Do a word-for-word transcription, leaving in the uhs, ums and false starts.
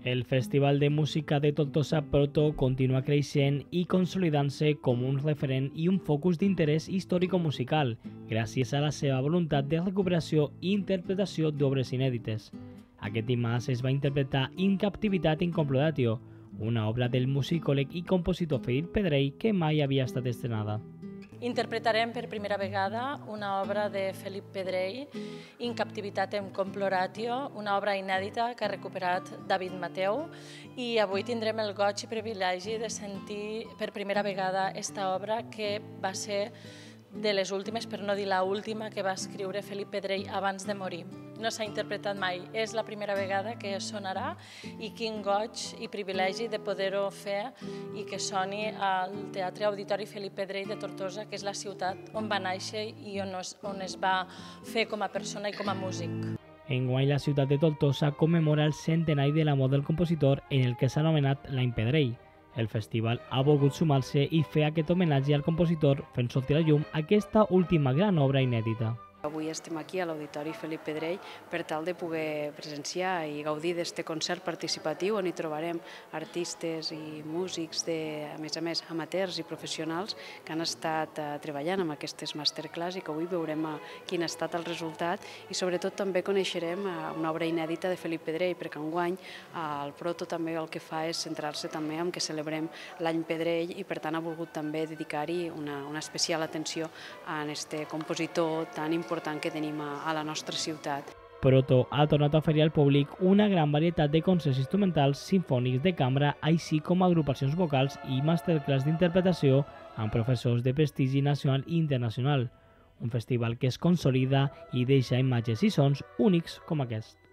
El Festival de Música de Tortosa Proto continua creixent i consolidant-se com un referent i un focus d'interès històrico-musical, gràcies a la seva voluntat de recuperació i interpretació d'obres inèdites. Aquest dimarts es va interpretar In Captivitat in Complodatio, una obra del musicòleg i compositor Felip Pedrell que mai havia estat estrenada. Interpretarem per primera vegada una obra de Felip Pedrell, In Captivitat in Complodatio, una obra inèdita que ha recuperat David Mateu, i avui tindrem el goig i privilegi de sentir per primera vegada aquesta obra que va ser de les últimes, per no dir l'última, que va escriure Felip Pedrell abans de morir. No s'ha interpretat mai, és la primera vegada que sonarà i quin goig i privilegi de poder-ho fer i que soni al Teatre Auditori Felip Pedrell de Tortosa, que és la ciutat on va néixer i on es, on es va fer com a persona i com a músic. Enguany, la ciutat de Tortosa commemora el centenari de la mort del compositor en el que s'ha anomenat l'Any Pedrell. El festival ha volgut sumar-se i fer aquest homenatge al compositor fent sortir a la llum aquesta última gran obra inèdita. Avui estem aquí a l'Auditori Felip Pedrell per tal de poder presenciar i gaudir d'aquest concert participatiu on hi trobarem artistes i músics, de, a més a més, amateurs i professionals que han estat uh, treballant amb aquestes masterclass i que avui veurem uh, quin ha estat el resultat i sobretot també coneixerem uh, una obra inèdita de Felip Pedrell perquè enguany uh, el Proto també el que fa és centrar-se també en que celebrem l'Any Pedrell i per tant ha volgut també dedicar-hi una, una especial atenció a aquest compositor tan important important que tenim a la nostra ciutat. Proto ha tornat a oferir al públic una gran varietat de concerts instrumentals simfònics de cambra, així com agrupacions vocals i masterclass d'interpretació amb professors de prestigi nacional i internacional. Un festival que es consolida i deixa imatges i sons únics com aquest.